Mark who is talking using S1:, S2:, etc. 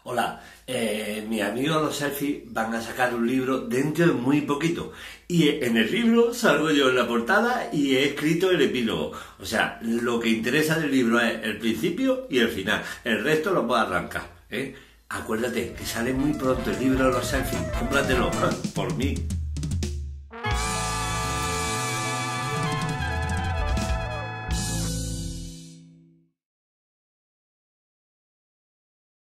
S1: Hola, mis amigos los selfies van a sacar un libro dentro de muy poquito. Y en el libro salgo yo en la portada y he escrito el epílogo. O sea, lo que interesa del libro es el principio y el final. El resto lo puedo arrancar, ¿eh? Acuérdate que sale muy pronto el libro de los selfies. Cómpratelo, por mí.